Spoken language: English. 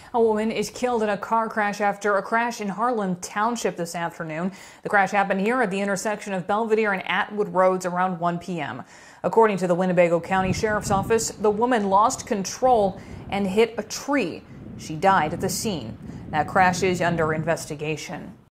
A woman is killed in a car crash after a crash in Harlem Township this afternoon. The crash happened here at the intersection of Belvedere and Atwood Roads around 1 p.m. According to the Winnebago County Sheriff's Office, the woman lost control and hit a tree. She died at the scene. That crash is under investigation.